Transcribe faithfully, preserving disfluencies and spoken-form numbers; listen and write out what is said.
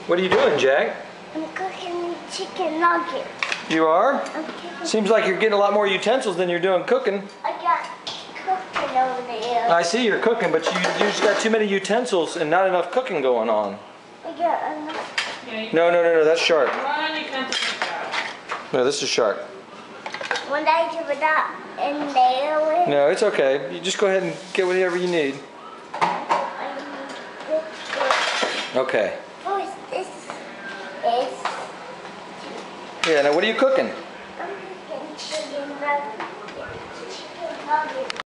What are you doing, Jack? I'm cooking chicken nuggets. You are? I'm cooking. Seems like you're getting a lot more utensils than you're doing cooking. I got cooking over there. I see you're cooking, but you, you just got too many utensils and not enough cooking going on. I got enough. No, no, no, no, that's sharp. One utensil is sharp. No, this is sharp. When I give it up in there with. No, it's okay. You just go ahead and get whatever you need. I need this. Okay. First, this is. Yeah, now what are you cooking? I'm cooking chicken nuggets. Chicken nuggets.